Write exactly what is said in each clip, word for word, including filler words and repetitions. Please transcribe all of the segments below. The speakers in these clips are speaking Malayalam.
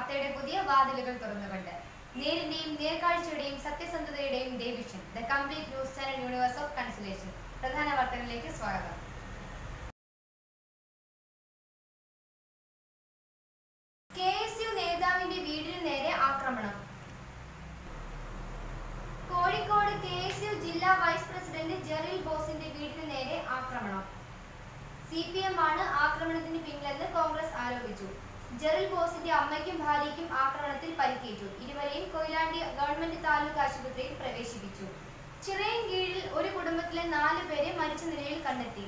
വാർത്തയുടെ പുതിയ വാതിലുകൾ തുറന്നുകൊണ്ട് നേരിന്റെയും നേർക്കാഴ്ചയുടെയും സത്യസന്ധതയുടെയും division the complete news channel universe of consolation പ്രധാന വാർത്തകളിലേക്ക് സ്വാഗതം. കെ എസ് യു നേതാവിന്റെ വീടിന് നേരെ ആക്രമണം. കോഴിക്കോട് കെ എസ് യു ജില്ലാ വൈസ് പ്രസിഡന്റ് ജെറിൽ ബോസിന്റെ വീടിന് നേരെ ആക്രമണം. സി പി എം ആണ് ആക്രമണത്തിന് പിന്നിലെന്ന് കോൺഗ്രസ് ആരോപിച്ചു. ജെറിൽ ബോസിന്റെ അമ്മയ്ക്കും ഭാര്യയ്ക്കും ആക്രമണത്തിൽ പരിക്കേറ്റു. ഇരുവരെയും കൊയിലാണ്ടി ഗവൺമെന്റ് താലൂക്ക് ആശുപത്രിയിൽ പ്രവേശിപ്പിച്ചു. ചിറയൻകീഴിൽ ഒരു കുടുംബത്തിലെ നാല് പേരെ മരിച്ച നിലയിൽ കണ്ടെത്തി.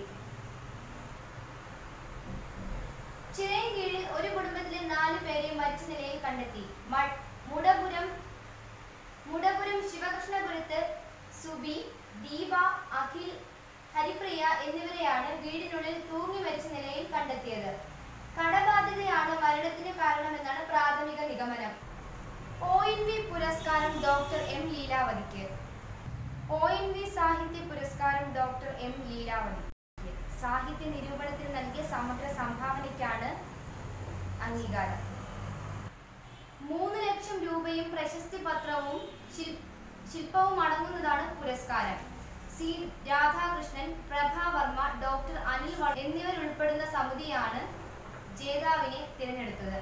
ചിറയൻകീഴിൽ ഒരു കുടുംബത്തിലെ നാല് പേരെ മരിച്ച നിലയിൽ കണ്ടെത്തി. മുടപുരം മുടപുരം ശിവകൃഷ്ണപുരത്ത് സുബി, ദീപ, അഖിൽ, ഹരിപ്രിയ എന്നിവരെയാണ് വീടിനുള്ളിൽ തൂങ്ങി മരിച്ച നിലയിൽ കണ്ടെത്തിയത്. കടബാധ്യതയാണ് മരണത്തിന് കാരണമെന്നാണ് പ്രാഥമിക നിഗമനം. ഒ എൻ വി പുരസ്കാരം ഡോക്ടർ എം ലീലാവതിക്ക്. ഒ എൻ വി സാഹിത്യ പുരസ്കാരം ഡോക്ടർ എം ലീലാവതി സാഹിത്യ നിരൂപണത്തിന് നൽകിയ സമഗ്ര സംഭാവനയ്ക്കാണ് അംഗീകാരം. മൂന്ന് ലക്ഷം രൂപയും പ്രശസ്തി പത്രവും ശില്പവും അടങ്ങുന്നതാണ് പുരസ്കാരം. സി രാധാകൃഷ്ണൻ, പ്രഭാവർമ്മ, ഡോക്ടർ അനിൽ എന്നിവരുൾപ്പെടുന്ന സമിതിയാണ് ജേതാവിനെ തിരഞ്ഞെടുത്തത്.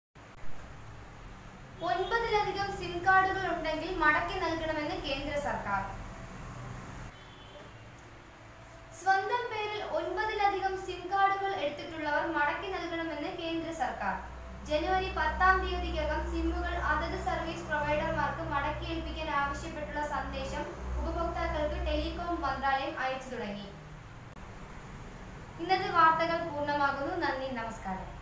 ഒൻപതിലധികം സിം കാർഡുകൾ ഉണ്ടെങ്കിൽ മടക്കി നൽകണമെന്ന് കേന്ദ്ര സർക്കാർ. സ്വന്തം പേരിൽ ഒൻപതിലധികം സിം കാർഡുകൾ എടുത്തിട്ടുള്ളവർ മടക്കി നൽകണമെന്ന് കേന്ദ്ര സർക്കാർ. ജനുവരി പത്താം തീയതിക്കകം സിമ്മുകൾ അതത് സർവീസ് പ്രൊവൈഡർമാർക്ക് മടക്കി ഏൽപ്പിക്കാൻ ആവശ്യപ്പെട്ടുള്ള സന്ദേശം ഉപഭോക്താക്കൾക്ക് ടെലികോം മന്ത്രാലയം അയച്ചു തുടങ്ങി. ഇന്നത്തെ വാർത്തകൾ പൂർണ്ണമാകുന്നു. നന്ദി, നമസ്കാരം.